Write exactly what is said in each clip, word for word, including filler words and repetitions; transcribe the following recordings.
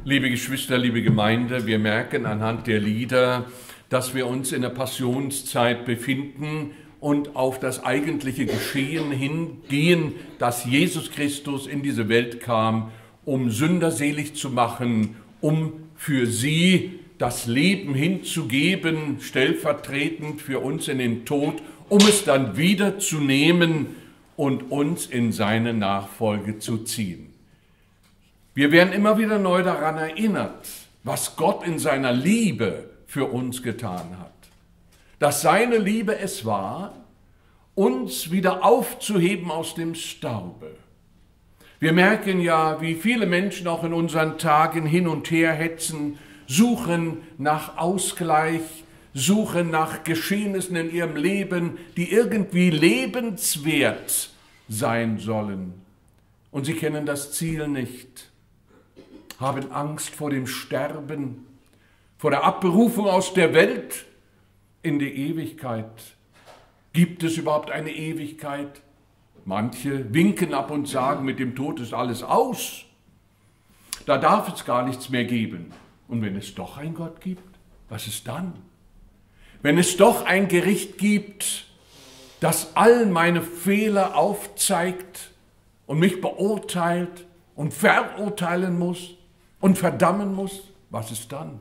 Liebe Geschwister, liebe Gemeinde, wir merken anhand der Lieder, dass wir uns in der Passionszeit befinden und auf das eigentliche Geschehen hingehen, dass Jesus Christus in diese Welt kam, um Sünder selig zu machen, um für sie das Leben hinzugeben, stellvertretend für uns in den Tod, um es dann wieder zu nehmen und uns in seine Nachfolge zu ziehen. Wir werden immer wieder neu daran erinnert, was Gott in seiner Liebe für uns getan hat. Dass seine Liebe es war, uns wieder aufzuheben aus dem Staube. Wir merken ja, wie viele Menschen auch in unseren Tagen hin und her hetzen, suchen nach Ausgleich, suchen nach Geschehnissen in ihrem Leben, die irgendwie lebenswert sein sollen. Und sie kennen das Ziel nicht, haben Angst vor dem Sterben, vor der Abberufung aus der Welt in die Ewigkeit. Gibt es überhaupt eine Ewigkeit? Manche winken ab und sagen, mit dem Tod ist alles aus. Da darf es gar nichts mehr geben. Und wenn es doch einen Gott gibt, was ist dann? Wenn es doch ein Gericht gibt, das all meine Fehler aufzeigt und mich beurteilt und verurteilen muss und verdammen muss, was ist dann?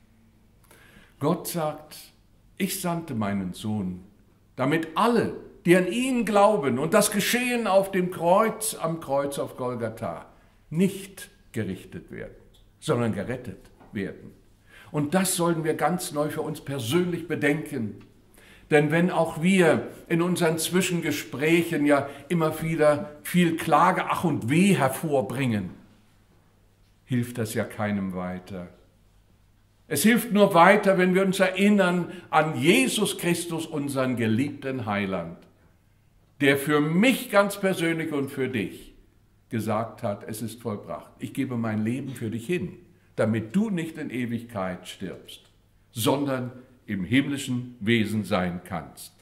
Gott sagt, ich sandte meinen Sohn, damit alle, die an ihn glauben und das Geschehen auf dem Kreuz, am Kreuz auf Golgatha, nicht gerichtet werden, sondern gerettet werden. Und das sollten wir ganz neu für uns persönlich bedenken. Denn wenn auch wir in unseren Zwischengesprächen ja immer wieder viel Klage, Ach und Weh hervorbringen, hilft das ja keinem weiter. Es hilft nur weiter, wenn wir uns erinnern an Jesus Christus, unseren geliebten Heiland, der für mich ganz persönlich und für dich gesagt hat, es ist vollbracht. Ich gebe mein Leben für dich hin, damit du nicht in Ewigkeit stirbst, sondern im himmlischen Wesen sein kannst.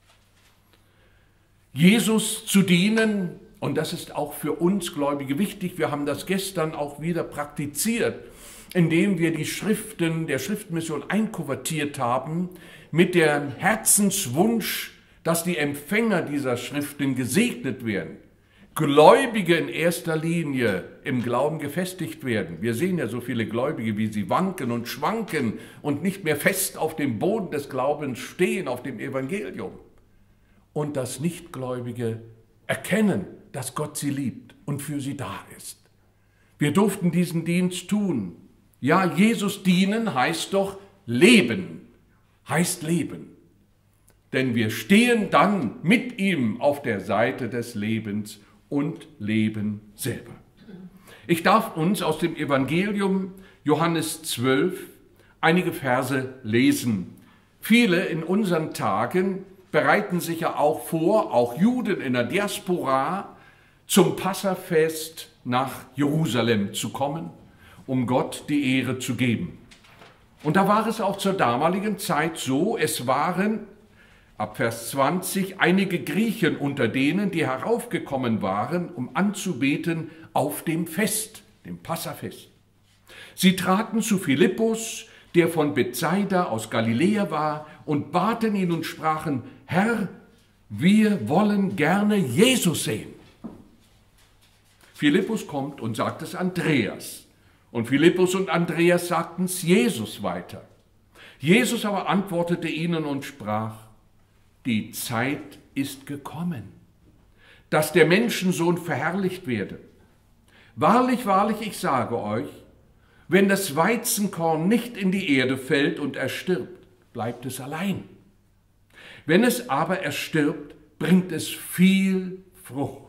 Jesus zu dienen, und das ist auch für uns Gläubige wichtig, wir haben das gestern auch wieder praktiziert, indem wir die Schriften der Schriftmission einkuvertiert haben, mit dem Herzenswunsch, dass die Empfänger dieser Schriften gesegnet werden. Gläubige in erster Linie im Glauben gefestigt werden. Wir sehen ja so viele Gläubige, wie sie wanken und schwanken und nicht mehr fest auf dem Boden des Glaubens stehen, auf dem Evangelium. Und dass Nichtgläubige erkennen, dass Gott sie liebt und für sie da ist. Wir durften diesen Dienst tun. Ja, Jesus dienen heißt doch leben, heißt leben. Denn wir stehen dann mit ihm auf der Seite des Lebens und leben selber. Ich darf uns aus dem Evangelium Johannes zwölf einige Verse lesen. Viele in unseren Tagen bereiten sich ja auch vor, auch Juden in der Diaspora, zum Passafest nach Jerusalem zu kommen, um Gott die Ehre zu geben. Und da war es auch zur damaligen Zeit so, es waren ab Vers zwanzig einige Griechen unter denen, die heraufgekommen waren, um anzubeten auf dem Fest, dem Passafest. Sie traten zu Philippus, der von Bethsaida aus Galiläa war, und baten ihn und sprachen, Herr, wir wollen gerne Jesus sehen. Philippus kommt und sagt es Andreas. Und Philippus und Andreas sagten es Jesus weiter. Jesus aber antwortete ihnen und sprach, die Zeit ist gekommen, dass der Menschensohn verherrlicht werde. Wahrlich, wahrlich, ich sage euch, wenn das Weizenkorn nicht in die Erde fällt und erstirbt, bleibt es allein. Wenn es aber erstirbt, bringt es viel Frucht.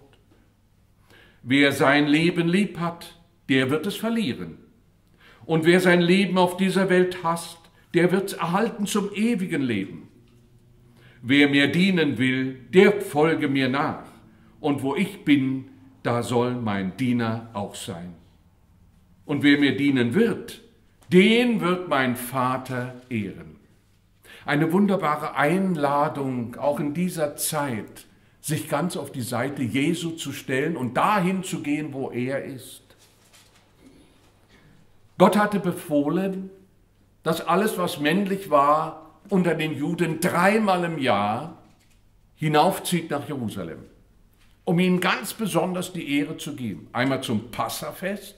Wer sein Leben lieb hat, der wird es verlieren. Und wer sein Leben auf dieser Welt hasst, der wird es erhalten zum ewigen Leben. Wer mir dienen will, der folge mir nach. Und wo ich bin, da soll mein Diener auch sein. Und wer mir dienen wird, den wird mein Vater ehren. Eine wunderbare Einladung, auch in dieser Zeit, sich ganz auf die Seite Jesu zu stellen und dahin zu gehen, wo er ist. Gott hatte befohlen, dass alles, was männlich war, unter den Juden dreimal im Jahr hinaufzieht nach Jerusalem, um ihnen ganz besonders die Ehre zu geben. Einmal zum Passafest,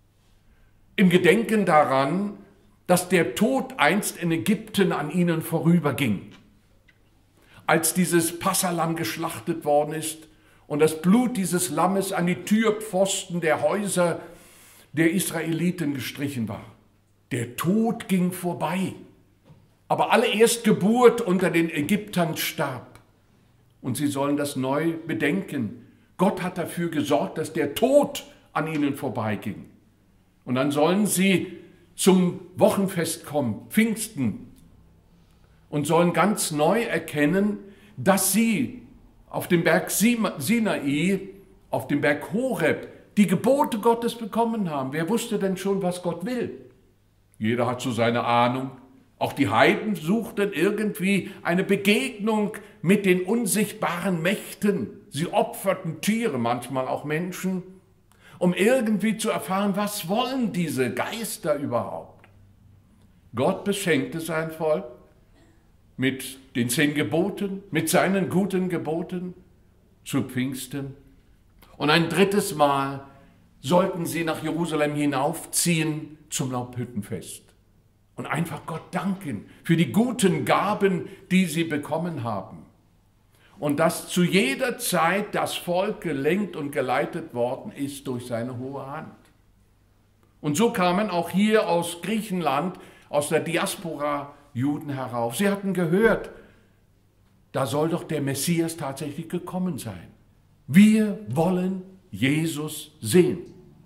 im Gedenken daran, dass der Tod einst in Ägypten an ihnen vorüberging. Als dieses Passalamm geschlachtet worden ist und das Blut dieses Lammes an die Türpfosten der Häuser der Israeliten gestrichen war. Der Tod ging vorbei, aber alle Erstgeburt unter den Ägyptern starb. Und sie sollen das neu bedenken. Gott hat dafür gesorgt, dass der Tod an ihnen vorbeiging. Und dann sollen sie zum Wochenfest kommen, Pfingsten, und sollen ganz neu erkennen, dass sie auf dem Berg Sinai, auf dem Berg Horeb, die Gebote Gottes bekommen haben. Wer wusste denn schon, was Gott will? Jeder hat so seine Ahnung. Auch die Heiden suchten irgendwie eine Begegnung mit den unsichtbaren Mächten. Sie opferten Tiere, manchmal auch Menschen, um irgendwie zu erfahren, was wollen diese Geister überhaupt. Gott beschenkte sein Volk mit den zehn Geboten, mit seinen guten Geboten zu Pfingsten. Und ein drittes Mal sollten sie nach Jerusalem hinaufziehen zum Laubhüttenfest und einfach Gott danken für die guten Gaben, die sie bekommen haben. Und dass zu jeder Zeit das Volk gelenkt und geleitet worden ist durch seine hohe Hand. Und so kamen auch hier aus Griechenland, aus der Diaspora, Juden herauf. Sie hatten gehört, da soll doch der Messias tatsächlich gekommen sein. Wir wollen Jesus sehen.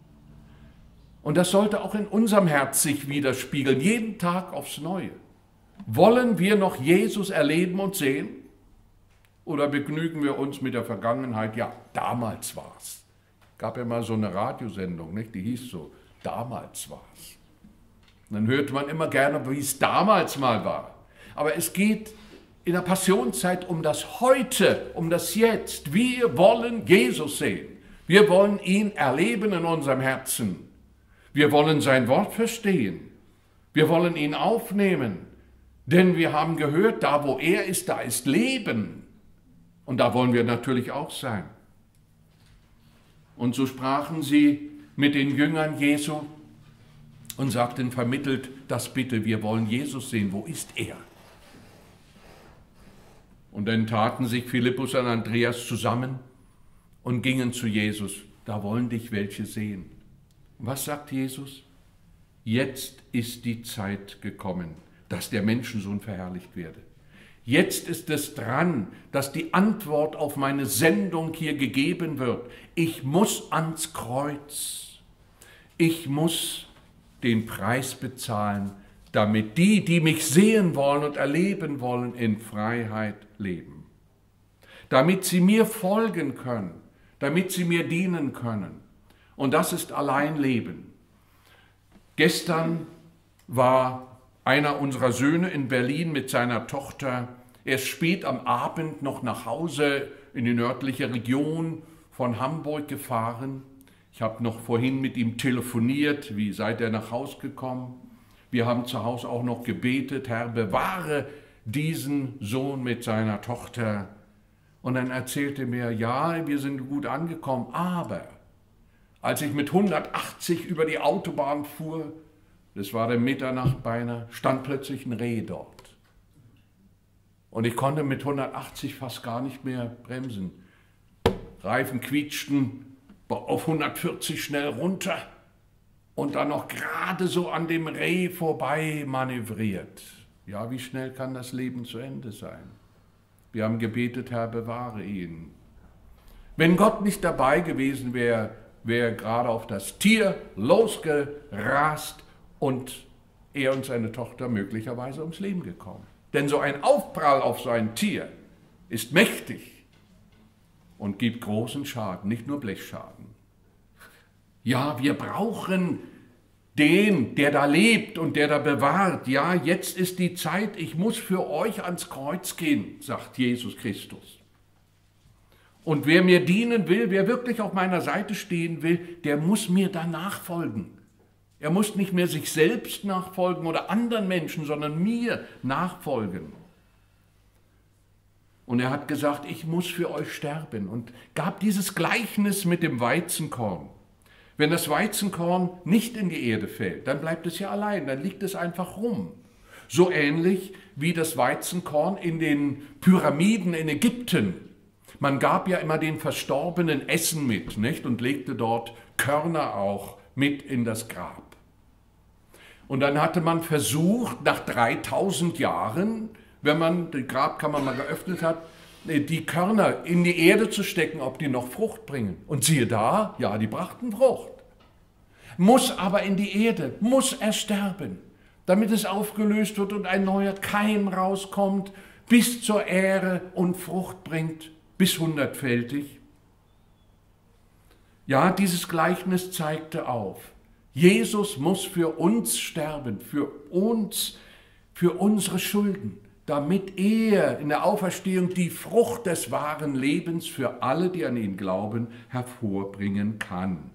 Und das sollte auch in unserem Herz sich widerspiegeln, jeden Tag aufs Neue. Wollen wir noch Jesus erleben und sehen? Oder begnügen wir uns mit der Vergangenheit? Ja, damals war's. Gab ja mal so eine Radiosendung, nicht? Die hieß so, damals war's. Und dann hörte man immer gerne, wie es damals mal war. Aber es geht in der Passionszeit um das Heute, um das Jetzt. Wir wollen Jesus sehen. Wir wollen ihn erleben in unserem Herzen. Wir wollen sein Wort verstehen. Wir wollen ihn aufnehmen. Denn wir haben gehört, da wo er ist, da ist Leben. Und da wollen wir natürlich auch sein. Und so sprachen sie mit den Jüngern Jesu und sagten, vermittelt das bitte, wir wollen Jesus sehen. Wo ist er? Und dann taten sich Philippus und Andreas zusammen und gingen zu Jesus. Da wollen dich welche sehen. Was sagt Jesus? Jetzt ist die Zeit gekommen, dass der Menschensohn verherrlicht werde. Jetzt ist es dran, dass die Antwort auf meine Sendung hier gegeben wird. Ich muss ans Kreuz. Ich muss den Preis bezahlen, damit die, die mich sehen wollen und erleben wollen, in Freiheit leben. Damit sie mir folgen können, damit sie mir dienen können. Und das ist allein Leben. Gestern war einer unserer Söhne in Berlin mit seiner Tochter erst spät am Abend noch nach Hause in die nördliche Region von Hamburg gefahren. Ich habe noch vorhin mit ihm telefoniert, wie seid ihr nach Hause gekommen? Wir haben zu Hause auch noch gebetet, Herr, bewahre diesen Sohn mit seiner Tochter. Und dann erzählte mir, ja, wir sind gut angekommen, aber als ich mit hundertachtzig über die Autobahn fuhr, das war der Mitternacht beinahe, stand plötzlich ein Reh dort. Und ich konnte mit hundertachtzig fast gar nicht mehr bremsen. Reifen quietschten auf hundertvierzig schnell runter und dann noch gerade so an dem Reh vorbei manövriert. Ja, wie schnell kann das Leben zu Ende sein? Wir haben gebetet, Herr, bewahre ihn. Wenn Gott nicht dabei gewesen wäre, wäre gerade auf das Tier losgerast und er und seine Tochter möglicherweise ums Leben gekommen. Denn so ein Aufprall auf so ein Tier ist mächtig und gibt großen Schaden, nicht nur Blechschaden. Ja, wir brauchen den, der da lebt und der da bewahrt. Ja, jetzt ist die Zeit, ich muss für euch ans Kreuz gehen, sagt Jesus Christus. Und wer mir dienen will, wer wirklich auf meiner Seite stehen will, der muss mir danach folgen. Er muss nicht mehr sich selbst nachfolgen oder anderen Menschen, sondern mir nachfolgen. Und er hat gesagt, ich muss für euch sterben und gab dieses Gleichnis mit dem Weizenkorn. Wenn das Weizenkorn nicht in die Erde fällt, dann bleibt es ja allein, dann liegt es einfach rum. So ähnlich wie das Weizenkorn in den Pyramiden in Ägypten. Man gab ja immer den Verstorbenen Essen mit, nicht? Und legte dort Körner auch mit in das Grab. Und dann hatte man versucht, nach dreitausend Jahren, wenn man die Grabkammer mal geöffnet hat, die Körner in die Erde zu stecken, ob die noch Frucht bringen. Und siehe da, ja, die brachten Frucht. Muss aber in die Erde, muss er sterben, damit es aufgelöst wird und ein neuer Keim rauskommt, bis zur Ähre und Frucht bringt, bis hundertfältig. Ja, dieses Gleichnis zeigte auf, Jesus muss für uns sterben, für uns, für unsere Schulden, damit er in der Auferstehung die Frucht des wahren Lebens für alle, die an ihn glauben, hervorbringen kann.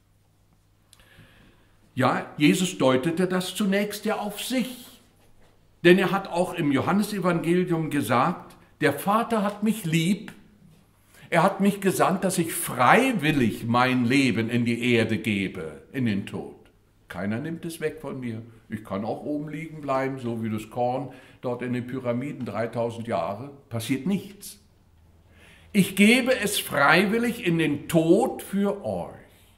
Ja, Jesus deutete das zunächst ja auf sich, denn er hat auch im Johannesevangelium gesagt, der Vater hat mich lieb, er hat mich gesandt, dass ich freiwillig mein Leben in die Erde gebe, in den Tod. Keiner nimmt es weg von mir. Ich kann auch oben liegen bleiben, so wie das Korn dort in den Pyramiden, dreitausend Jahre, passiert nichts. Ich gebe es freiwillig in den Tod für euch,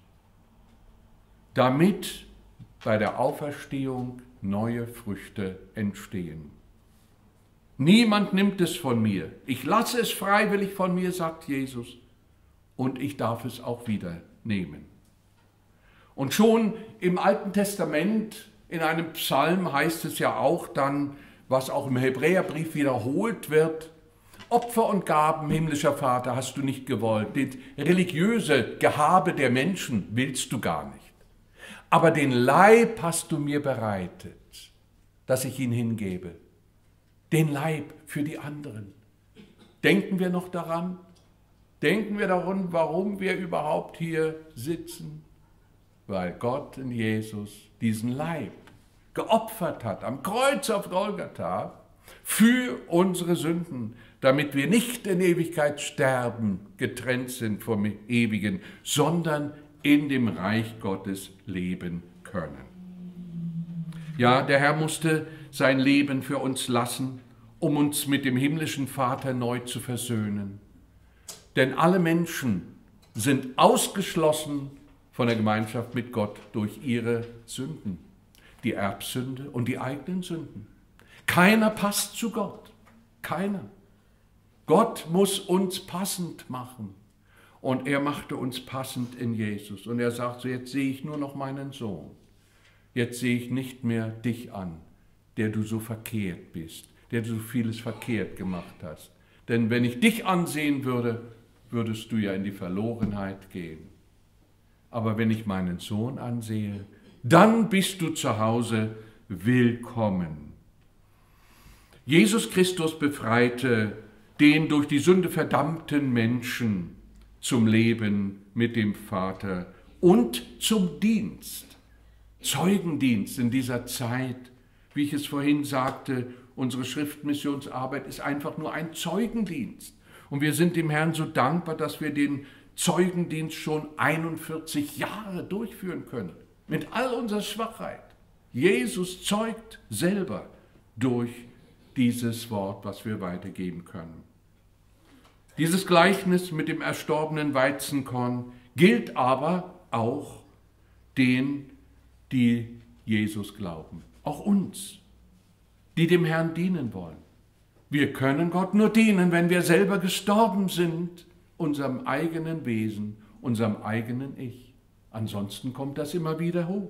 damit bei der Auferstehung neue Früchte entstehen. Niemand nimmt es von mir. Ich lasse es freiwillig von mir, sagt Jesus, und ich darf es auch wieder nehmen. Und schon im Alten Testament, in einem Psalm heißt es ja auch dann, was auch im Hebräerbrief wiederholt wird, Opfer und Gaben, himmlischer Vater, hast du nicht gewollt. Das religiöse Gehabe der Menschen willst du gar nicht. Aber den Leib hast du mir bereitet, dass ich ihn hingebe. Den Leib für die anderen. Denken wir noch daran? Denken wir daran, warum wir überhaupt hier sitzen? Weil Gott in Jesus diesen Leib geopfert hat, am Kreuz auf Golgatha, für unsere Sünden, damit wir nicht in Ewigkeit sterben, getrennt sind vom Ewigen, sondern in dem Reich Gottes leben können. Ja, der Herr musste sein Leben für uns lassen, um uns mit dem himmlischen Vater neu zu versöhnen. Denn alle Menschen sind ausgeschlossen von der Gemeinschaft mit Gott durch ihre Sünden, die Erbsünde und die eigenen Sünden. Keiner passt zu Gott, keiner. Gott muss uns passend machen und er machte uns passend in Jesus. Und er sagt so, jetzt sehe ich nur noch meinen Sohn, jetzt sehe ich nicht mehr dich an, der du so verkehrt bist, der du so vieles verkehrt gemacht hast. Denn wenn ich dich ansehen würde, würdest du ja in die Verlorenheit gehen. Aber wenn ich meinen Sohn ansehe, dann bist du zu Hause willkommen. Jesus Christus befreite den durch die Sünde verdammten Menschen zum Leben mit dem Vater und zum Dienst. Zeugendienst in dieser Zeit, wie ich es vorhin sagte, unsere Schriftmissionsarbeit ist einfach nur ein Zeugendienst. Und wir sind dem Herrn so dankbar, dass wir den Zeugendienst schon einundvierzig Jahre durchführen können. Mit all unserer Schwachheit. Jesus zeugt selber durch dieses Wort, was wir weitergeben können. Dieses Gleichnis mit dem erstorbenen Weizenkorn gilt aber auch denen, die Jesus glauben. Auch uns, die dem Herrn dienen wollen. Wir können Gott nur dienen, wenn wir selber gestorben sind, unserem eigenen Wesen, unserem eigenen Ich. Ansonsten kommt das immer wieder hoch.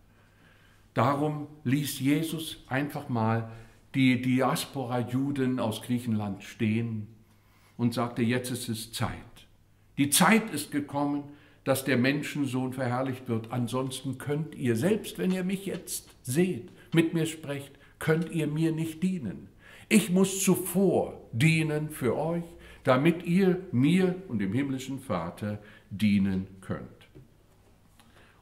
Darum ließ Jesus einfach mal die Diaspora-Juden aus Griechenland stehen und sagte, jetzt ist es Zeit. Die Zeit ist gekommen, dass der Menschensohn verherrlicht wird. Ansonsten könnt ihr, selbst wenn ihr mich jetzt seht, mit mir sprecht, könnt ihr mir nicht dienen. Ich muss zuvor dienen für euch, damit ihr mir und dem himmlischen Vater dienen könnt.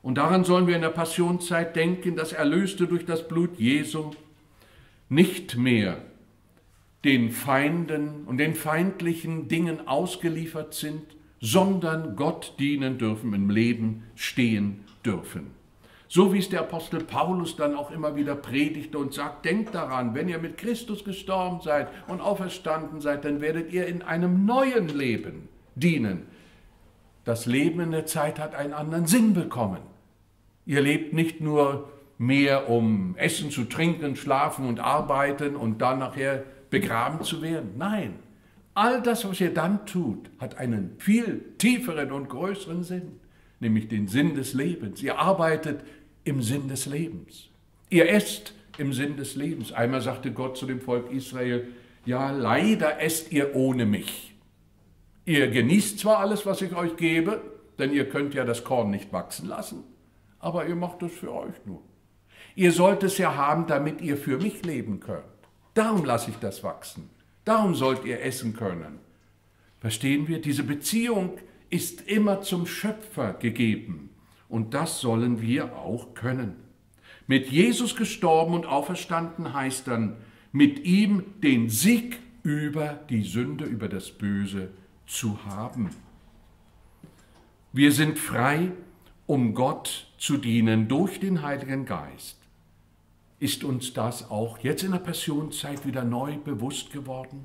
Und daran sollen wir in der Passionszeit denken, dass Erlöste durch das Blut Jesu nicht mehr den Feinden und den feindlichen Dingen ausgeliefert sind, sondern Gott dienen dürfen, im Leben stehen dürfen. So wie es der Apostel Paulus dann auch immer wieder predigte und sagt, denkt daran, wenn ihr mit Christus gestorben seid und auferstanden seid, dann werdet ihr in einem neuen Leben dienen. Das Leben in der Zeit hat einen anderen Sinn bekommen. Ihr lebt nicht nur mehr, um essen, zu trinken, schlafen und arbeiten und dann nachher begraben zu werden. Nein, all das, was ihr dann tut, hat einen viel tieferen und größeren Sinn, nämlich den Sinn des Lebens. Ihr arbeitet im Sinn des Lebens. Ihr esst im Sinn des Lebens. Einmal sagte Gott zu dem Volk Israel, ja, leider esst ihr ohne mich. Ihr genießt zwar alles, was ich euch gebe, denn ihr könnt ja das Korn nicht wachsen lassen, aber ihr macht es für euch nur. Ihr sollt es ja haben, damit ihr für mich leben könnt. Darum lasse ich das wachsen. Darum sollt ihr essen können. Verstehen wir? Diese Beziehung ist immer zum Schöpfer gegeben. Und das sollen wir auch können. Mit Jesus gestorben und auferstanden heißt dann, mit ihm den Sieg über die Sünde, über das Böse zu haben. Wir sind frei, um Gott zu dienen durch den Heiligen Geist. Ist uns das auch jetzt in der Passionszeit wieder neu bewusst geworden?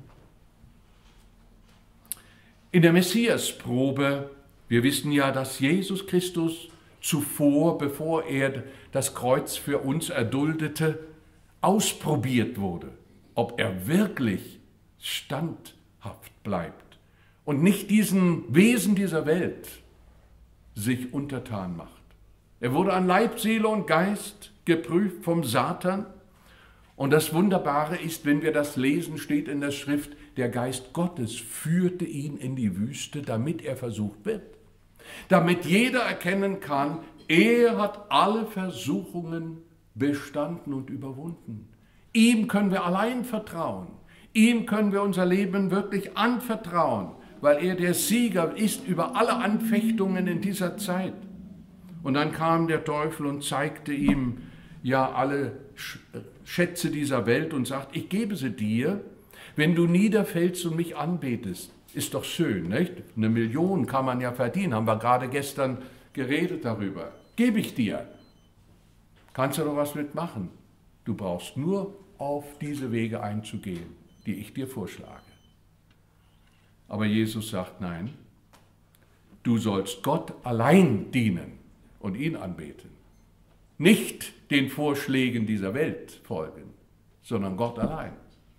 In der Messiasprobe, wir wissen ja, dass Jesus Christus zuvor, bevor er das Kreuz für uns erduldete, ausprobiert wurde, ob er wirklich standhaft bleibt und nicht diesen Wesen dieser Welt sich untertan macht. Er wurde an Leib, Seele und Geist geprüft vom Satan. Und das Wunderbare ist, wenn wir das lesen, steht in der Schrift, der Geist Gottes führte ihn in die Wüste, damit er versucht wird. Damit jeder erkennen kann, er hat alle Versuchungen bestanden und überwunden. Ihm können wir allein vertrauen. Ihm können wir unser Leben wirklich anvertrauen, weil er der Sieger ist über alle Anfechtungen in dieser Zeit. Und dann kam der Teufel und zeigte ihm ja alle Schätze dieser Welt und sagt, ich gebe sie dir, wenn du niederfällst und mich anbetest. Ist doch schön, nicht? Eine Million kann man ja verdienen, haben wir gerade gestern geredet darüber. Gebe ich dir. Kannst du doch was mitmachen. Du brauchst nur auf diese Wege einzugehen, die ich dir vorschlage. Aber Jesus sagt, nein, du sollst Gott allein dienen und ihn anbeten. Nicht den Vorschlägen dieser Welt folgen, sondern Gott allein.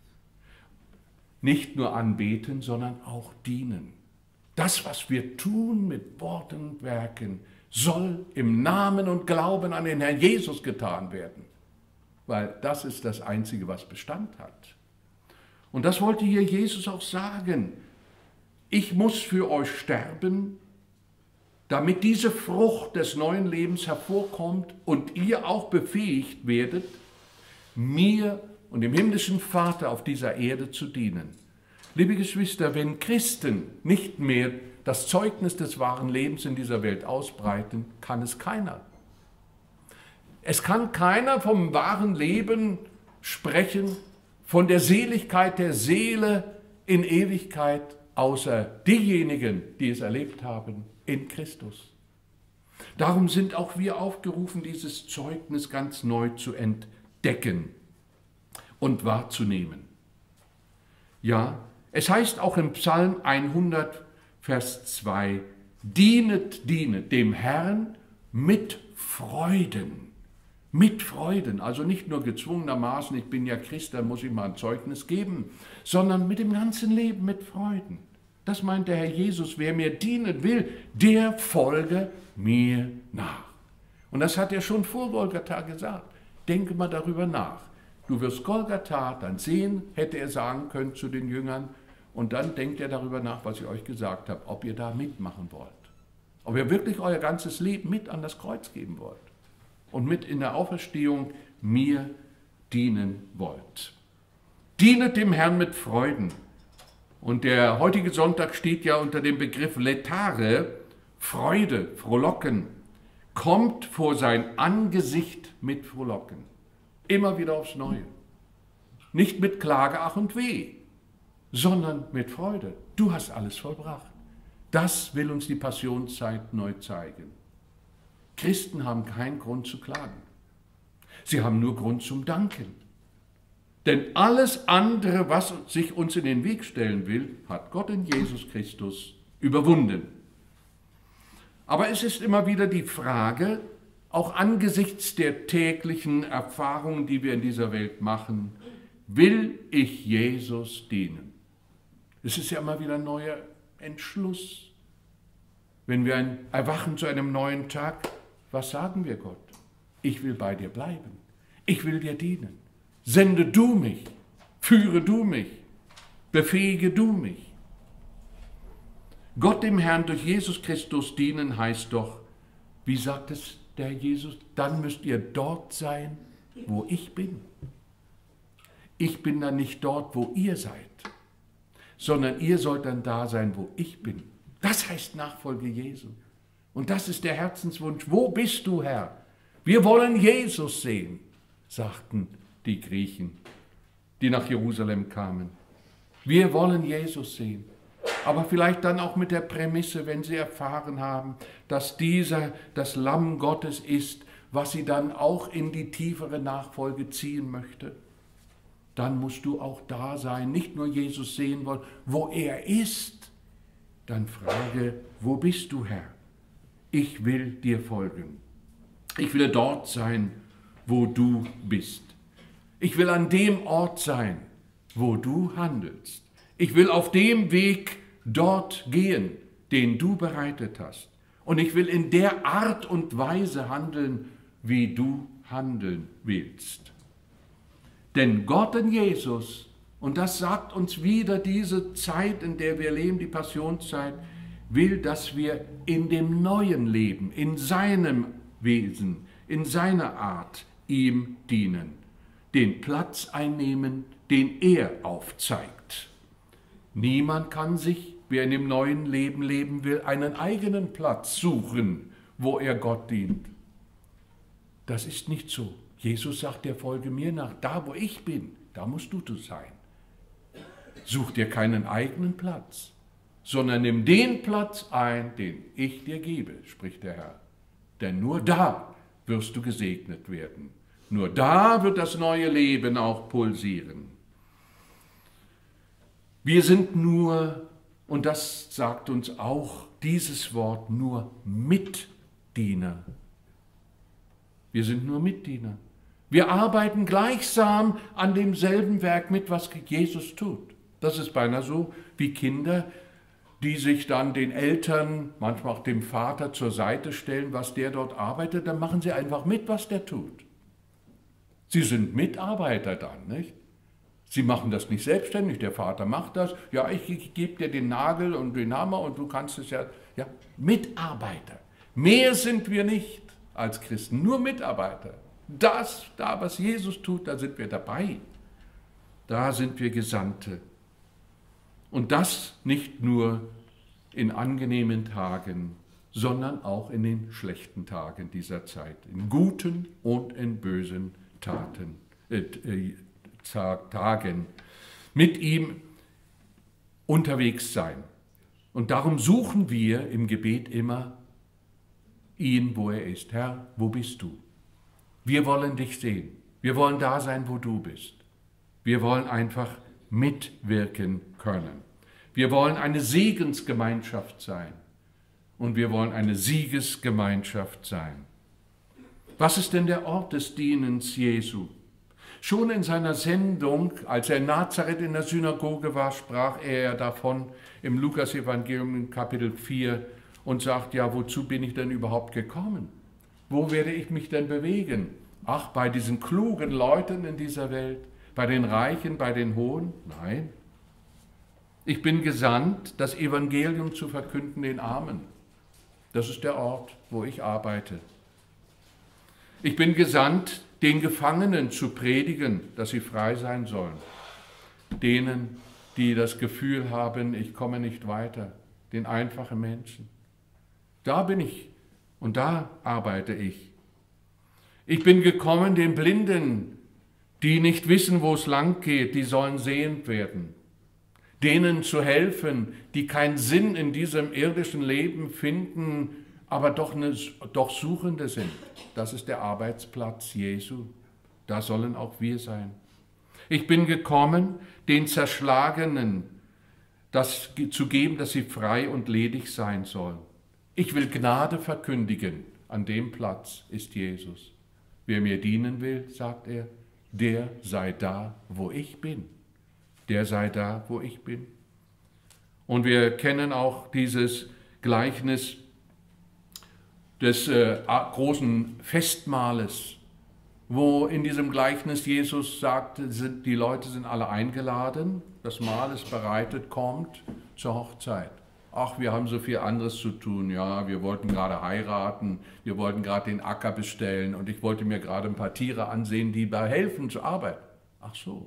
Nicht nur anbeten, sondern auch dienen. Das, was wir tun mit Worten und Werken, soll im Namen und Glauben an den Herrn Jesus getan werden, weil das ist das Einzige, was Bestand hat. Und das wollte hier Jesus auch sagen. Ich muss für euch sterben, damit diese Frucht des neuen Lebens hervorkommt und ihr auch befähigt werdet, mir und dem himmlischen Vater auf dieser Erde zu dienen. Liebe Geschwister, wenn Christen nicht mehr das Zeugnis des wahren Lebens in dieser Welt ausbreiten, kann es keiner. Es kann keiner vom wahren Leben sprechen, von der Seligkeit der Seele in Ewigkeit, außer diejenigen, die es erlebt haben in Christus. Darum sind auch wir aufgerufen, dieses Zeugnis ganz neu zu entdecken und wahrzunehmen. Ja, es heißt auch im Psalm hundert, Vers zwei, dienet, dienet dem Herrn mit Freuden. Mit Freuden, also nicht nur gezwungenermaßen, ich bin ja Christ, dann muss ich mal ein Zeugnis geben, sondern mit dem ganzen Leben mit Freuden. Das meint der Herr Jesus, wer mir dienen will, der folge mir nach. Und das hat er schon vor Golgatha gesagt. Denke mal darüber nach. Du wirst Golgatha dann sehen, hätte er sagen können zu den Jüngern, und dann denkt er darüber nach, was ich euch gesagt habe, ob ihr da mitmachen wollt. Ob ihr wirklich euer ganzes Leben mit an das Kreuz geben wollt und mit in der Auferstehung mir dienen wollt. Dienet dem Herrn mit Freuden. Und der heutige Sonntag steht ja unter dem Begriff Letare, Freude, Frohlocken. kommt vor sein Angesicht mit Frohlocken. Immer wieder aufs Neue. Nicht mit Klage, Ach und Weh, sondern mit Freude. Du hast alles vollbracht. Das will uns die Passionszeit neu zeigen. Christen haben keinen Grund zu klagen. Sie haben nur Grund zum Danken. Denn alles andere, was sich uns in den Weg stellen will, hat Gott in Jesus Christus überwunden. Aber es ist immer wieder die Frage, auch angesichts der täglichen Erfahrungen, die wir in dieser Welt machen, will ich Jesus dienen? Es ist ja immer wieder ein neuer Entschluss. Wenn wir ein erwachen zu einem neuen Tag, was sagen wir Gott? Ich will bei dir bleiben. Ich will dir dienen. Sende du mich. Führe du mich. Befähige du mich. Gott dem Herrn durch Jesus Christus dienen heißt doch, wie sagt es der Jesus, dann müsst ihr dort sein, wo ich bin. Ich bin dann nicht dort, wo ihr seid, sondern ihr sollt dann da sein, wo ich bin. Das heißt Nachfolge Jesu. Und das ist der Herzenswunsch. Wo bist du, Herr? Wir wollen Jesus sehen, sagten die Griechen, die nach Jerusalem kamen. Wir wollen Jesus sehen. Aber vielleicht dann auch mit der Prämisse, wenn sie erfahren haben, dass dieser das Lamm Gottes ist, was sie dann auch in die tiefere Nachfolge ziehen möchte. Dann musst du auch da sein, nicht nur Jesus sehen wollen, wo er ist. Dann frage, wo bist du, Herr? Ich will dir folgen. Ich will dort sein, wo du bist. Ich will an dem Ort sein, wo du handelst. Ich will auf dem Weg dort gehen, den du bereitet hast. Und ich will in der Art und Weise handeln, wie du handeln willst. Denn Gott in Jesus, und das sagt uns wieder diese Zeit, in der wir leben, die Passionszeit, will, dass wir in dem neuen Leben, in seinem Wesen, in seiner Art ihm dienen, den Platz einnehmen, den er aufzeigt. Niemand kann sich, wer in dem neuen Leben leben will, einen eigenen Platz suchen, wo er Gott dient. Das ist nicht so. Jesus sagt, der folge mir nach. Da, wo ich bin, da musst du sein. Such dir keinen eigenen Platz, sondern nimm den Platz ein, den ich dir gebe, spricht der Herr. Denn nur da wirst du gesegnet werden. Nur da wird das neue Leben auch pulsieren. Wir sind nur, und das sagt uns auch dieses Wort, nur Mitdiener. Wir sind nur Mitdiener. Wir arbeiten gleichsam an demselben Werk mit, was Jesus tut. Das ist beinahe so wie Kinder, die sich dann den Eltern, manchmal auch dem Vater zur Seite stellen, was der dort arbeitet, dann machen sie einfach mit, was der tut. Sie sind Mitarbeiter dann, nicht? Sie machen das nicht selbstständig, der Vater macht das, ja, ich, ich gebe dir den Nagel und den Hammer und du kannst es ja, ja, Mitarbeiter. Mehr sind wir nicht als Christen, nur Mitarbeiter. Das, da was Jesus tut, da sind wir dabei. Da sind wir Gesandte. Und das nicht nur in angenehmen Tagen, sondern auch in den schlechten Tagen dieser Zeit, in guten und in bösen Taten, äh, äh, Tagen, mit ihm unterwegs sein. Und darum suchen wir im Gebet immer ihn, wo er ist. Herr, wo bist du? Wir wollen dich sehen. Wir wollen da sein, wo du bist. Wir wollen einfach mitwirken können. Wir wollen eine Segensgemeinschaft sein und wir wollen eine Siegesgemeinschaft sein. Was ist denn der Ort des Dienens Jesu? Schon in seiner Sendung, als er in Nazareth in der Synagoge war, sprach er davon im Lukas-Evangelium in Kapitel vier und sagt, ja, wozu bin ich denn überhaupt gekommen? Wo werde ich mich denn bewegen? Ach, bei diesen klugen Leuten in dieser Welt, bei den Reichen, bei den Hohen? Nein. Ich bin gesandt, das Evangelium zu verkünden den Armen. Das ist der Ort, wo ich arbeite. Ich bin gesandt, den Gefangenen zu predigen, dass sie frei sein sollen. Denen, die das Gefühl haben, ich komme nicht weiter, den einfachen Menschen. Da bin ich Und da arbeite ich. Ich bin gekommen, den Blinden, die nicht wissen, wo es lang geht, die sollen sehend werden. Denen zu helfen, die keinen Sinn in diesem irdischen Leben finden, aber doch, eine, doch Suchende sind. Das ist der Arbeitsplatz Jesu. Da sollen auch wir sein. Ich bin gekommen, den Zerschlagenen das zu geben, dass sie frei und ledig sein sollen. Ich will Gnade verkündigen. An dem Platz ist Jesus. Wer mir dienen will, sagt er, der sei da, wo ich bin. Der sei da, wo ich bin. Und wir kennen auch dieses Gleichnis des äh, großen Festmahles, wo in diesem Gleichnis Jesus sagte, sind, die Leute sind alle eingeladen, das Mahl ist bereitet, kommt zur Hochzeit. Ach, wir haben so viel anderes zu tun, ja, wir wollten gerade heiraten, wir wollten gerade den Acker bestellen und ich wollte mir gerade ein paar Tiere ansehen, die da helfen zur Arbeit. Ach so.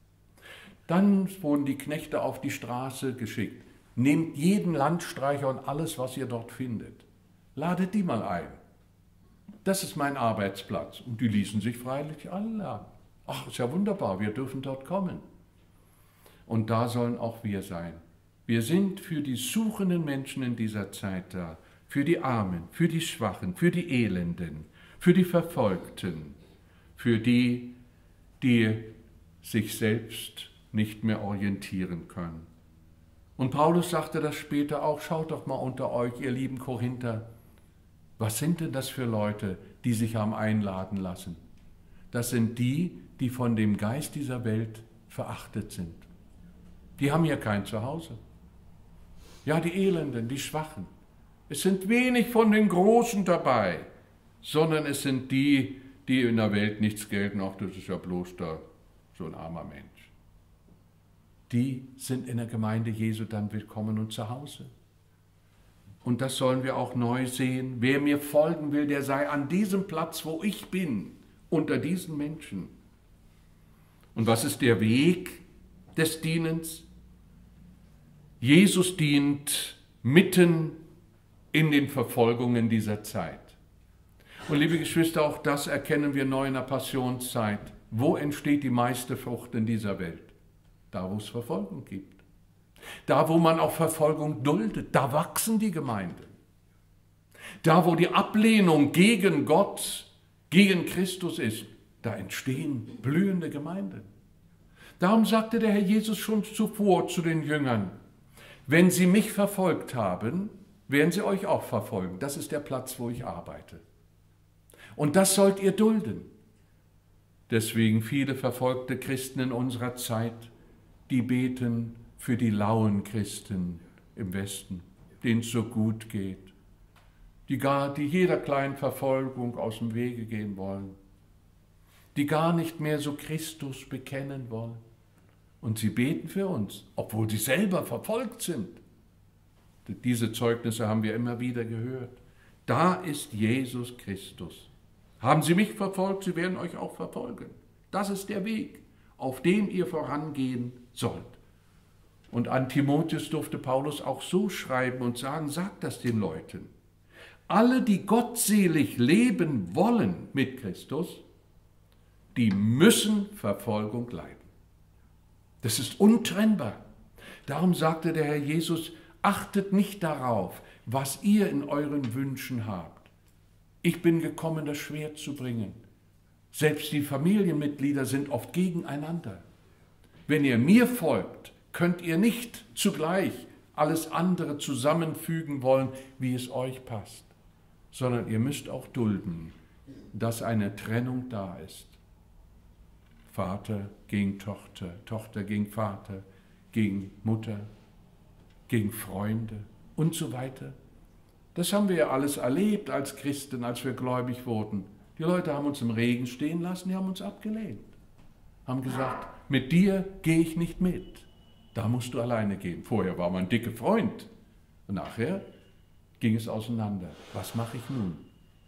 Dann wurden die Knechte auf die Straße geschickt. Nehmt jeden Landstreicher und alles, was ihr dort findet. Ladet die mal ein. Das ist mein Arbeitsplatz. Und die ließen sich freilich alle. Ach, ist ja wunderbar, wir dürfen dort kommen. Und da sollen auch wir sein. Wir sind für die suchenden Menschen in dieser Zeit da, für die Armen, für die Schwachen, für die Elenden, für die Verfolgten, für die, die sich selbst nicht mehr orientieren können. Und Paulus sagte das später auch, schaut doch mal unter euch, ihr lieben Korinther, was sind denn das für Leute, die sich haben einladen lassen? Das sind die, die von dem Geist dieser Welt verachtet sind. Die haben hier kein Zuhause. Ja, die Elenden, die Schwachen. Es sind wenig von den Großen dabei, sondern es sind die, die in der Welt nichts gelten. Ach, das ist ja bloß da so ein armer Mensch. Die sind in der Gemeinde Jesu dann willkommen und zu Hause. Und das sollen wir auch neu sehen. Wer mir folgen will, der sei an diesem Platz, wo ich bin, unter diesen Menschen. Und was ist der Weg des Dienens? Jesus dient mitten in den Verfolgungen dieser Zeit. Und liebe Geschwister, auch das erkennen wir neu in der Passionszeit. Wo entsteht die meiste Frucht in dieser Welt? Da, wo es Verfolgung gibt. Da, wo man auch Verfolgung duldet, da wachsen die Gemeinden. Da, wo die Ablehnung gegen Gott, gegen Christus ist, da entstehen blühende Gemeinden. Darum sagte der Herr Jesus schon zuvor zu den Jüngern, wenn sie mich verfolgt haben, werden sie euch auch verfolgen. Das ist der Platz, wo ich arbeite. Und das sollt ihr dulden. Deswegen viele verfolgte Christen in unserer Zeit, die beten für die lauen Christen im Westen, denen es so gut geht, die, gar, die jeder kleinen Verfolgung aus dem Wege gehen wollen, die gar nicht mehr so Christus bekennen wollen. Und sie beten für uns, obwohl sie selber verfolgt sind. Diese Zeugnisse haben wir immer wieder gehört. Da ist Jesus Christus. Haben Sie mich verfolgt, Sie werden euch auch verfolgen. Das ist der Weg, auf dem ihr vorangehen sollt. Und an Timotheus durfte Paulus auch so schreiben und sagen, sagt das den Leuten. Alle, die gottselig leben wollen mit Christus, die müssen Verfolgung leiden. Das ist untrennbar. Darum sagte der Herr Jesus, achtet nicht darauf, was ihr in euren Wünschen habt. Ich bin gekommen, das Schwert zu bringen. Selbst die Familienmitglieder sind oft gegeneinander. Wenn ihr mir folgt, könnt ihr nicht zugleich alles andere zusammenfügen wollen, wie es euch passt, sondern ihr müsst auch dulden, dass eine Trennung da ist. Vater gegen Tochter, Tochter gegen Vater, gegen Mutter, gegen Freunde und so weiter. Das haben wir ja alles erlebt als Christen, als wir gläubig wurden. Die Leute haben uns im Regen stehen lassen, die haben uns abgelehnt. Haben gesagt, mit dir gehe ich nicht mit. Da musst du alleine gehen. Vorher war man ein dicker Freund. Und nachher ging es auseinander. Was mache ich nun?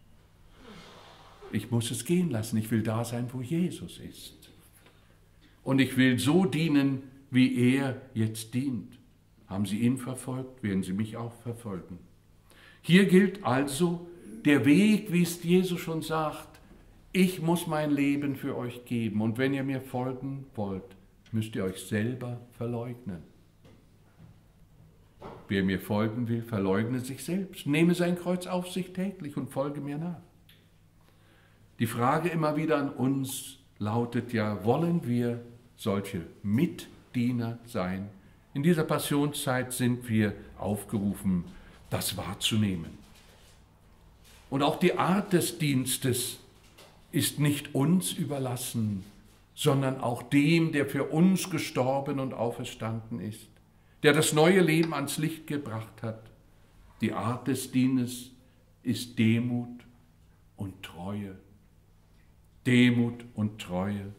Ich muss es gehen lassen. Ich will da sein, wo Jesus ist. Und ich will so dienen, wie er jetzt dient. Haben Sie ihn verfolgt, werden Sie mich auch verfolgen. Hier gilt also, der Weg, wie es Jesus schon sagt, ich muss mein Leben für euch geben und wenn ihr mir folgen wollt, müsst ihr euch selber verleugnen. Wer mir folgen will, verleugne sich selbst, nehme sein Kreuz auf sich täglich und folge mir nach. Die Frage immer wieder an uns lautet ja, wollen wir solche Mitdiener sein? In dieser Passionszeit sind wir aufgerufen, das wahrzunehmen. Und auch die Art des Dienstes ist nicht uns überlassen, sondern auch dem, der für uns gestorben und auferstanden ist, der das neue Leben ans Licht gebracht hat. Die Art des Dienens ist Demut und Treue. Demut und Treue.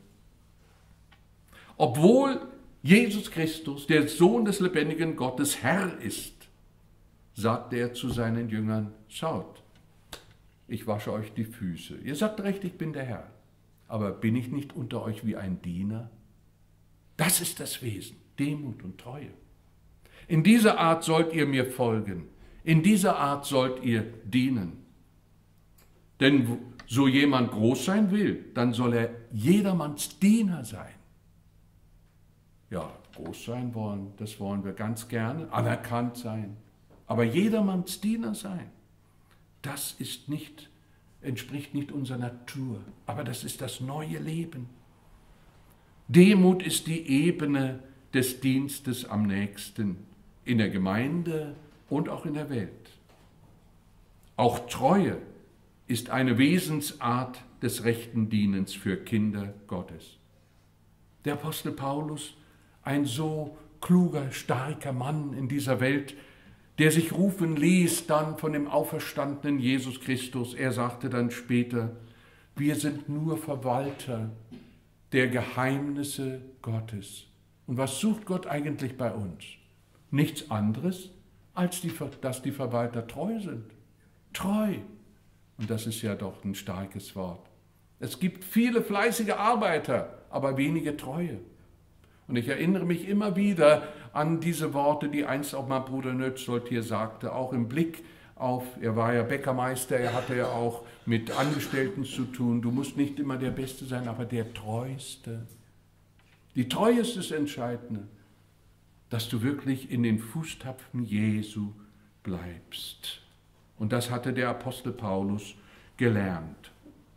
Obwohl Jesus Christus, der Sohn des lebendigen Gottes, Herr ist, sagte er zu seinen Jüngern, schaut, ich wasche euch die Füße. Ihr sagt recht, ich bin der Herr. Aber bin ich nicht unter euch wie ein Diener? Das ist das Wesen, Demut und Treue. In dieser Art sollt ihr mir folgen. In dieser Art sollt ihr dienen. Denn so jemand groß sein will, dann soll er jedermanns Diener sein. Ja, groß sein wollen, das wollen wir ganz gerne, anerkannt sein. Aber jedermanns Diener sein, das ist nicht, entspricht nicht unserer Natur, aber das ist das neue Leben. Demut ist die Ebene des Dienstes am nächsten, in der Gemeinde und auch in der Welt. Auch Treue ist eine Wesensart des rechten Dienens für Kinder Gottes. Der Apostel Paulus, ein so kluger, starker Mann in dieser Welt, der sich rufen ließ dann von dem auferstandenen Jesus Christus. Er sagte dann später, wir sind nur Verwalter der Geheimnisse Gottes. Und was sucht Gott eigentlich bei uns? Nichts anderes, als die, dass die Verwalter treu sind. Treu. Und das ist ja doch ein starkes Wort. Es gibt viele fleißige Arbeiter, aber wenige Treue. Und ich erinnere mich immer wieder an diese Worte, die einst auch mal Bruder Nötzold hier sagte, auch im Blick auf, er war ja Bäckermeister, er hatte ja auch mit Angestellten zu tun. Du musst nicht immer der Beste sein, aber der Treueste. Die Treue ist das Entscheidende, dass du wirklich in den Fußtapfen Jesu bleibst. Und das hatte der Apostel Paulus gelernt.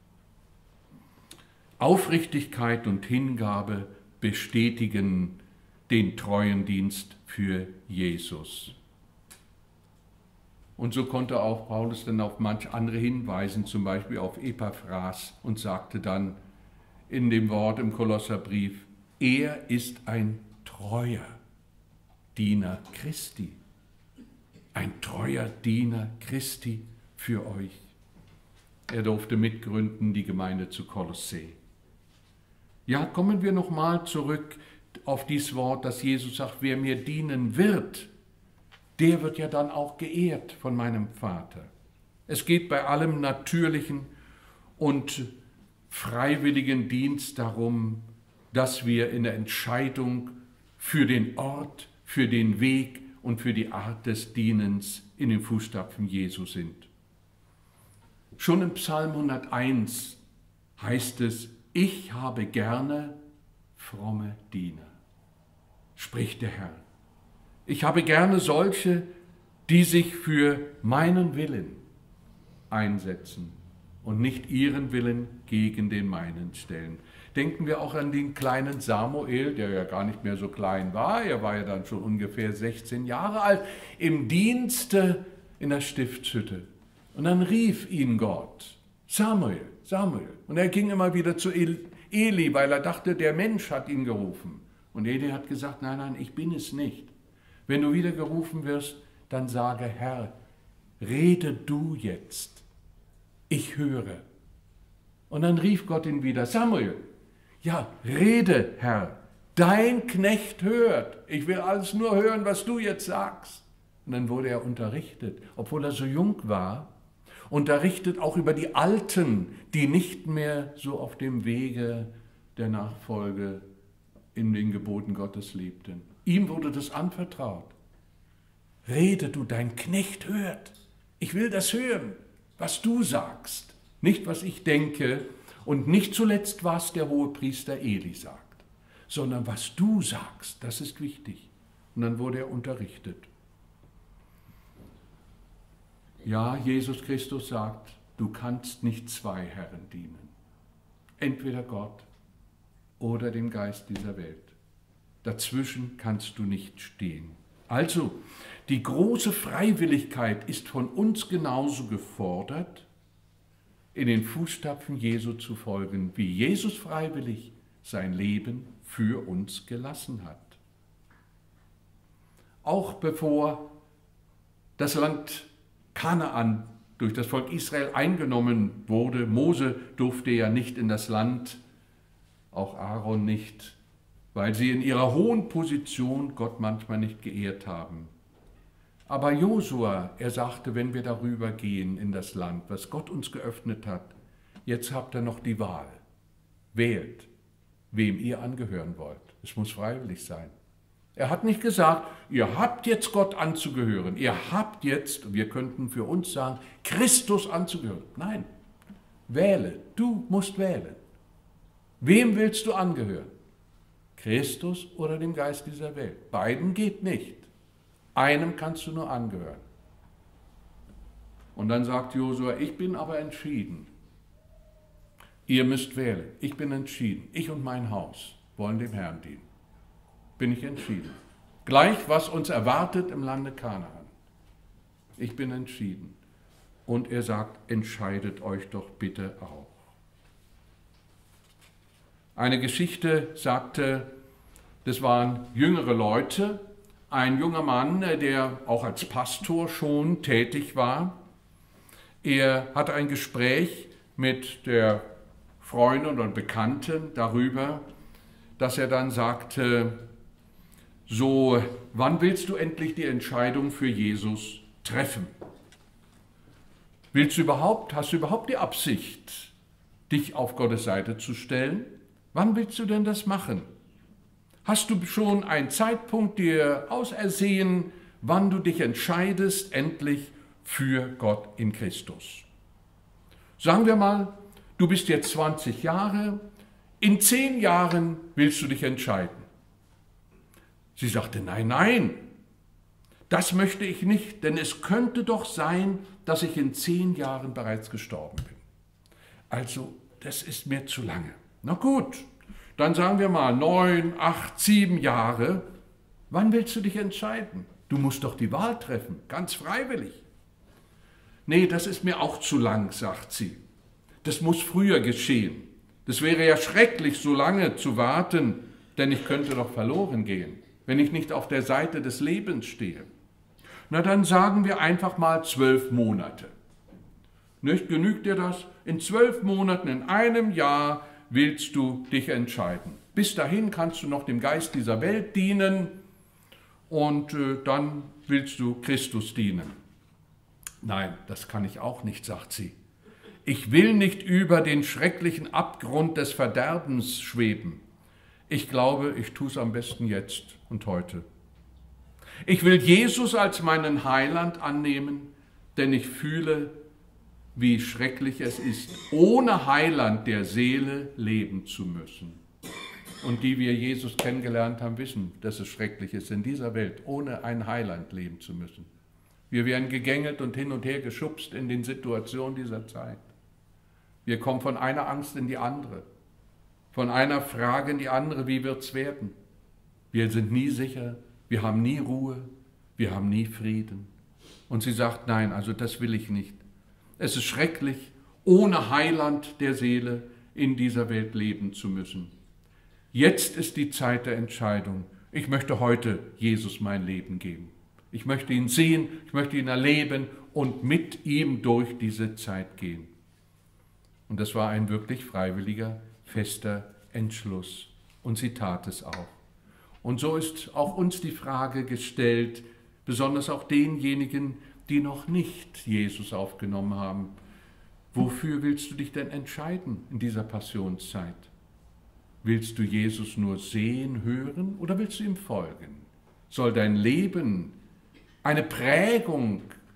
Aufrichtigkeit und Hingabe bestätigen den treuen Dienst für Jesus. Und so konnte auch Paulus dann auf manch andere hinweisen, zum Beispiel auf Epaphras, und sagte dann in dem Wort im Kolosserbrief, er ist ein treuer Diener Christi. Ein treuer Diener Christi für euch. Er durfte mitgründen die Gemeinde zu Kolossä. Ja, kommen wir nochmal zurück auf dieses Wort, dass Jesus sagt, wer mir dienen wird, der wird ja dann auch geehrt von meinem Vater. Es geht bei allem natürlichen und freiwilligen Dienst darum, dass wir in der Entscheidung für den Ort, für den Weg und für die Art des Dienens in den Fußstapfen Jesu sind. Schon im Psalm hunderteins heißt es, ich habe gerne fromme Diener, spricht der Herr. Ich habe gerne solche, die sich für meinen Willen einsetzen und nicht ihren Willen gegen den meinen stellen. Denken wir auch an den kleinen Samuel, der ja gar nicht mehr so klein war, er war ja dann schon ungefähr sechzehn Jahre alt, im Dienste in der Stiftshütte. Und dann rief ihn Gott, Samuel, Samuel. Und er ging immer wieder zu Eli, weil er dachte, der Mensch hat ihn gerufen. Und Eli hat gesagt, nein, nein, ich bin es nicht. Wenn du wieder gerufen wirst, dann sage, Herr, rede du jetzt, ich höre. Und dann rief Gott ihn wieder, Samuel, ja, rede, Herr, dein Knecht hört. Ich will alles nur hören, was du jetzt sagst. Und dann wurde er unterrichtet, obwohl er so jung war, unterrichtet auch über die Alten, die nicht mehr so auf dem Wege der Nachfolge in den Geboten Gottes lebten. Ihm wurde das anvertraut. Rede du, dein Knecht hört. Ich will das hören, was du sagst, nicht was ich denke und nicht zuletzt, was der Hohepriester Eli sagt, sondern was du sagst, das ist wichtig. Und dann wurde er unterrichtet. Ja, Jesus Christus sagt, du kannst nicht zwei Herren dienen. Entweder Gott oder dem Geist dieser Welt. Dazwischen kannst du nicht stehen. Also, die große Freiwilligkeit ist von uns genauso gefordert, in den Fußstapfen Jesu zu folgen, wie Jesus freiwillig sein Leben für uns gelassen hat. Auch bevor das Land Kanaan durch das Volk Israel eingenommen wurde, Mose durfte ja nicht in das Land, auch Aaron nicht, weil sie in ihrer hohen Position Gott manchmal nicht geehrt haben. Aber Josua, er sagte, wenn wir darüber gehen in das Land, was Gott uns geöffnet hat, jetzt habt ihr noch die Wahl. Wählt, wem ihr angehören wollt. Es muss freiwillig sein. Er hat nicht gesagt, ihr habt jetzt Gott anzugehören, ihr habt jetzt, wir könnten für uns sagen, Christus anzugehören. Nein, wähle, du musst wählen. Wem willst du angehören? Christus oder dem Geist dieser Welt? Beiden geht nicht. Einem kannst du nur angehören. Und dann sagt Josua, ich bin aber entschieden. Ihr müsst wählen. Ich bin entschieden. Ich und mein Haus wollen dem Herrn dienen. Bin ich entschieden. Gleich, was uns erwartet im Lande Kanaan. Ich bin entschieden. Und er sagt, entscheidet euch doch bitte auch. Eine Geschichte sagte, das waren jüngere Leute, ein junger Mann, der auch als Pastor schon tätig war. Er hatte ein Gespräch mit der Freundin und Bekannten darüber, dass er dann sagte, so, wann willst du endlich die Entscheidung für Jesus treffen? Willst du überhaupt, hast du überhaupt die Absicht, dich auf Gottes Seite zu stellen? Wann willst du denn das machen? Hast du schon einen Zeitpunkt dir ausersehen, wann du dich entscheidest, endlich für Gott in Christus? Sagen wir mal, du bist jetzt zwanzig Jahre, in zehn Jahren willst du dich entscheiden. Sie sagte, nein, nein, das möchte ich nicht, denn es könnte doch sein, dass ich in zehn Jahren bereits gestorben bin. Also, das ist mir zu lange. Na gut, dann sagen wir mal neun, acht, sieben Jahre. Wann willst du dich entscheiden? Du musst doch die Wahl treffen, ganz freiwillig. Nee, das ist mir auch zu lang, sagt sie. Das muss früher geschehen. Das wäre ja schrecklich, so lange zu warten, denn ich könnte doch verloren gehen, wenn ich nicht auf der Seite des Lebens stehe. Na, dann sagen wir einfach mal zwölf Monate. Nicht? Genügt dir das? In zwölf Monaten, in einem Jahr willst du dich entscheiden. Bis dahin kannst du noch dem Geist dieser Welt dienen und äh, dann willst du Christus dienen. Nein, das kann ich auch nicht, sagt sie. Ich will nicht über den schrecklichen Abgrund des Verderbens schweben. Ich glaube, ich tue es am besten jetzt und heute. Ich will Jesus als meinen Heiland annehmen, denn ich fühle, wie schrecklich es ist, ohne Heiland der Seele leben zu müssen. Und die wir Jesus kennengelernt haben, wissen, dass es schrecklich ist, in dieser Welt ohne ein Heiland leben zu müssen. Wir werden gegängelt und hin und her geschubst in den Situationen dieser Zeit. Wir kommen von einer Angst in die andere, von einer Frage in die andere, wie wird es werden? Wir sind nie sicher, wir haben nie Ruhe, wir haben nie Frieden. Und sie sagt, nein, also das will ich nicht. Es ist schrecklich, ohne Heiland der Seele in dieser Welt leben zu müssen. Jetzt ist die Zeit der Entscheidung. Ich möchte heute Jesus mein Leben geben. Ich möchte ihn sehen, ich möchte ihn erleben und mit ihm durch diese Zeit gehen. Und das war ein wirklich freiwilliger, fester Entschluss. Und sie tat es auch. Und so ist auch uns die Frage gestellt, besonders auch denjenigen, die noch nicht Jesus aufgenommen haben. Wofür willst du dich denn entscheiden in dieser Passionszeit? Willst du Jesus nur sehen, hören oder willst du ihm folgen? Soll dein Leben eine Prägung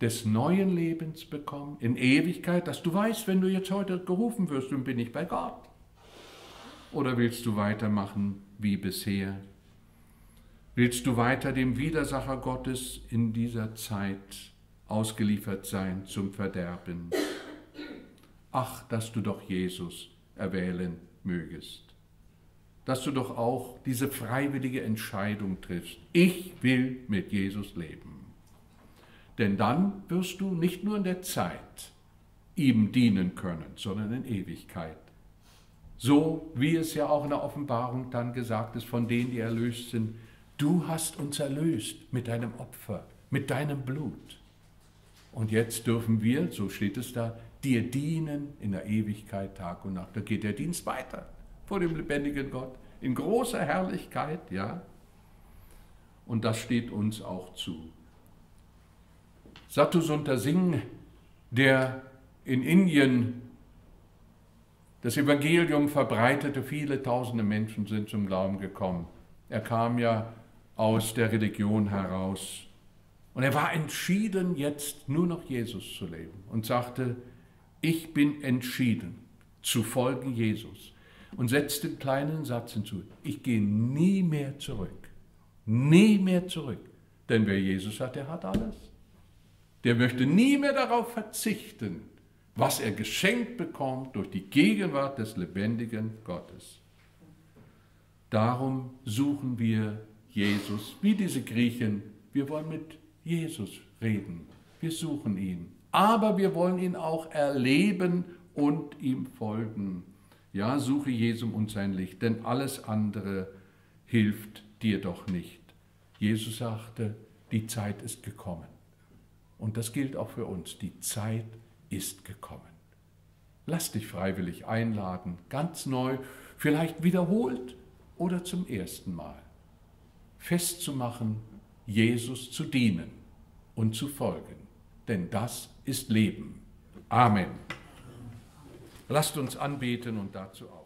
des neuen Lebens bekommen, in Ewigkeit, dass du weißt, wenn du jetzt heute gerufen wirst, dann bin ich bei Gott? Oder willst du weitermachen wie bisher? Willst du weiter dem Widersacher Gottes in dieser Zeit ausgeliefert sein zum Verderben? Ach, dass du doch Jesus erwählen mögest. Dass du doch auch diese freiwillige Entscheidung triffst. Ich will mit Jesus leben. Denn dann wirst du nicht nur in der Zeit ihm dienen können, sondern in Ewigkeit. So wie es ja auch in der Offenbarung dann gesagt ist, von denen, die erlöst sind, du hast uns erlöst mit deinem Opfer, mit deinem Blut. Und jetzt dürfen wir, so steht es da, dir dienen in der Ewigkeit Tag und Nacht. Da geht der Dienst weiter vor dem lebendigen Gott in großer Herrlichkeit, ja. Und das steht uns auch zu. Sattusundar Singh, der in Indien das Evangelium verbreitete, viele tausende Menschen sind zum Glauben gekommen. Er kam ja aus der Religion heraus und er war entschieden, jetzt nur noch Jesus zu leben und sagte, ich bin entschieden zu folgen Jesus und setzte einen kleinen Satz hinzu, ich gehe nie mehr zurück, nie mehr zurück, denn wer Jesus hat, der hat alles. Der möchte nie mehr darauf verzichten, was er geschenkt bekommt durch die Gegenwart des lebendigen Gottes. Darum suchen wir Jesus, wie diese Griechen. Wir wollen mit Jesus reden. Wir suchen ihn. Aber wir wollen ihn auch erleben und ihm folgen. Ja, suche Jesum und sein Licht, denn alles andere hilft dir doch nicht. Jesus sagte, die Zeit ist gekommen. Und das gilt auch für uns. Die Zeit ist gekommen. Lass dich freiwillig einladen, ganz neu, vielleicht wiederholt oder zum ersten Mal, festzumachen, Jesus zu dienen und zu folgen. Denn das ist Leben. Amen. Lasst uns anbeten und dazu auf.